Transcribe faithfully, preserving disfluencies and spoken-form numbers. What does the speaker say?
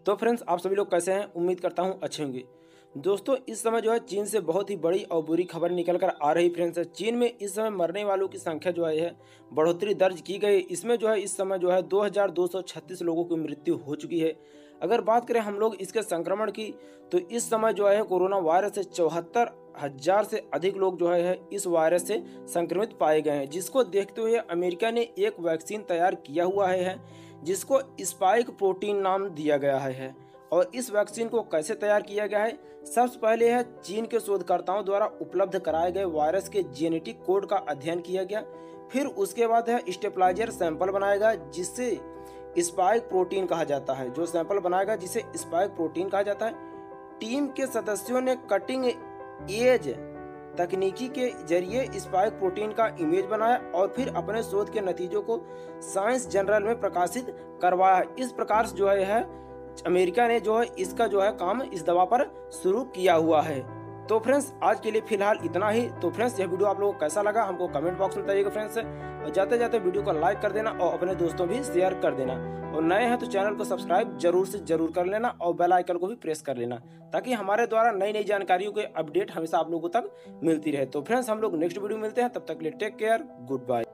तो फ्रेंड्स, आप सभी लोग कैसे हैं? उम्मीद करता हूं अच्छे होंगे। दोस्तों, इस समय जो है चीन से बहुत ही बड़ी और बुरी खबर निकल कर आ रही फ्रेंड्स। चीन में इस समय मरने वालों की संख्या जो है बढ़ोतरी दर्ज की गई। इसमें जो है इस समय जो है दो हज़ार दो सौ छत्तीस लोगों की मृत्यु हो चुकी है। अगर बात करें हम लोग इसके संक्रमण की, तो इस समय जो है कोरोना वायरस से चौहत्तर हजार से अधिक लोग जो है इस वायरस से संक्रमित पाए गए हैं, जिसको देखते हुए अमेरिका ने एक वैक्सीन तैयार किया हुआ है जिसको स्पाइक प्रोटीन नाम दिया गया है। और इस वैक्सीन को कैसे तैयार किया गया है? सबसे पहले है चीन के शोधकर्ताओं द्वारा उपलब्ध कराए गए वायरस के जेनेटिक कोड का अध्ययन किया गया। फिर उसके बाद है स्टेबलाइजर सैंपल बनाएगा जिससे स्पाइक प्रोटीन कहा जाता है, जो सैंपल बनाएगा जिसे स्पाइक प्रोटीन कहा जाता है। टीम के सदस्यों ने कटिंग एज तकनीकी के जरिए स्पाइक प्रोटीन का इमेज बनाया और फिर अपने शोध के नतीजों को साइंस जर्नल में प्रकाशित करवाया। इस प्रकार से जो है अमेरिका ने जो है इसका जो है काम इस दवा पर शुरू किया हुआ है। तो फ्रेंड्स, आज के लिए फिलहाल इतना ही। तो फ्रेंड्स, यह वीडियो आप लोगों को कैसा लगा हमको कमेंट बॉक्स में बताइएगा फ्रेंड्स। और जाते जाते वीडियो को लाइक कर देना और अपने दोस्तों भी शेयर कर देना। और नए हैं तो चैनल को सब्सक्राइब जरूर से जरूर कर लेना और बेल आइकन को भी प्रेस कर लेना, ताकि हमारे द्वारा नई नई जानकारियों के अपडेट हमेशा आप लोगों तक मिलती रहे। तो फ्रेंड्स, हम लोग नेक्स्ट वीडियो मिलते हैं, तब तक के लिए टेक केयर, गुड बाय।